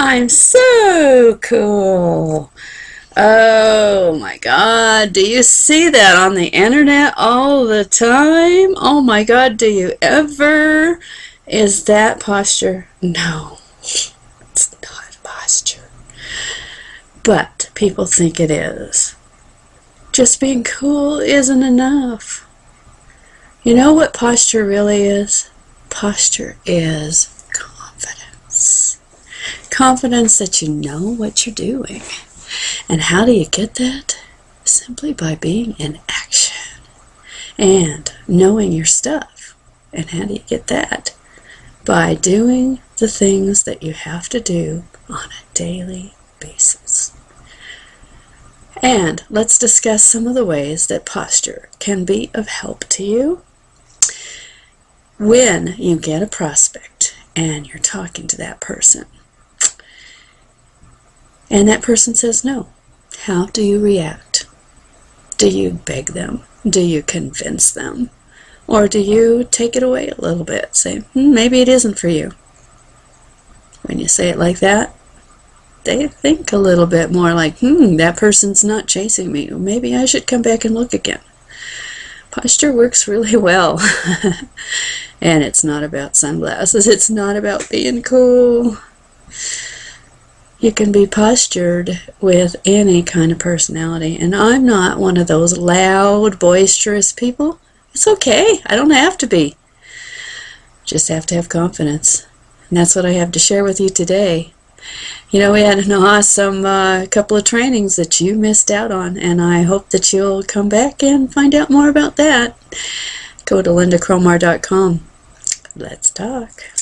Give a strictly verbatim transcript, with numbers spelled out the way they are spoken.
I'm so cool. Oh my God, do you see that on the internet all the time? Oh my God, do you ever? Is that posture? No, it's not posture. But people think it is. Just being cool isn't enough. You know what posture really is? Posture is confidence. Confidence that you know what you're doing. And how do you get that? Simply by being in action and knowing your stuff. And how do you get that? By doing the things that you have to do on a daily basis. And let's discuss some of the ways that posture can be of help to you. When you get a prospect and you're talking to that person, and that person says no, how do you react? Do you beg them? Do you convince them? Or do you take it away a little bit? Say, hmm, maybe it isn't for you. When you say it like that, they think a little bit more like, hmm, that person's not chasing me. Maybe I should come back and look again. Posture works really well. And it's not about sunglasses. It's not about being cool. You can be postured with any kind of personality. And I'm not one of those loud, boisterous people. It's okay. I don't have to be. Just have to have confidence. And that's what I have to share with you today. You know, we had an awesome uh, couple of trainings that you missed out on, and I hope that you'll come back and find out more about that. Go to lynda cromar dot com. Let's talk.